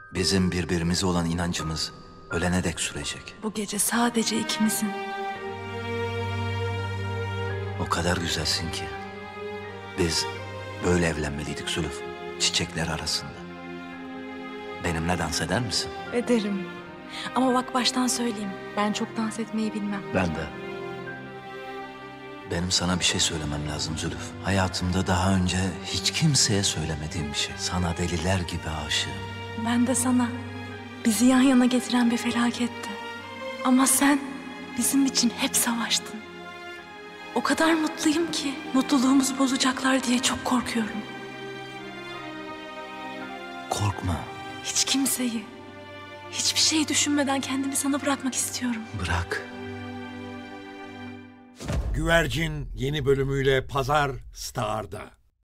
Bizim birbirimize olan inancımız ölene dek sürecek. Bu gece sadece ikimizin. O kadar güzelsin ki. Biz böyle evlenmeliydik Zülüf. Çiçekler arasında. Benimle dans eder misin? Ederim. Ama bak baştan söyleyeyim. Ben çok dans etmeyi bilmem. Ben de. Benim sana bir şey söylemem lazım Zülüf. Hayatımda daha önce hiç kimseye söylemediğim bir şey. Sana deliler gibi aşığım. Ben de sana. Bizi yan yana getiren bir felaketti. Ama sen bizim için hep savaştın. O kadar mutluyum ki mutluluğumuzu bozacaklar diye çok korkuyorum. Korkma. Hiç kimseyi, hiçbir şeyi düşünmeden kendimi sana bırakmak istiyorum. Bırak. Güvercin yeni bölümüyle Pazar Star'da.